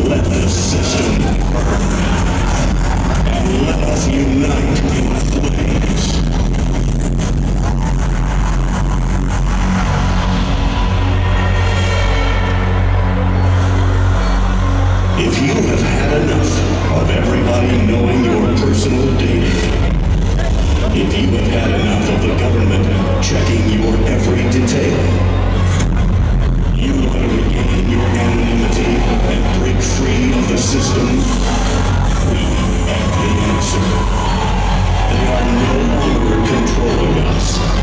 Let the system burn. And let us unite in flames. If you have had enough of everybody knowing your personal data, if you have had enough of the government checking your every detail, you want to regain your anonymity and break free of the system, we have the answer. They are no longer controlling us.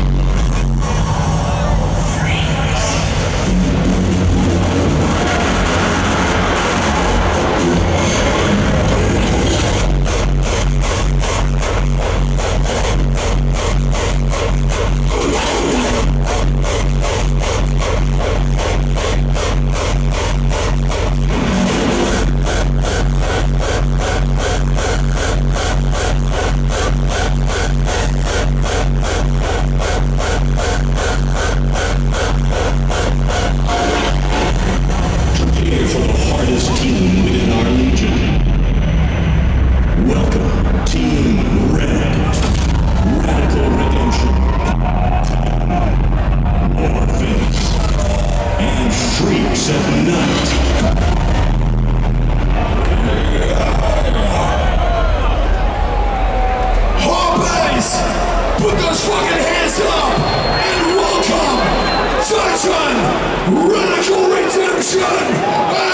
Radical Redemption!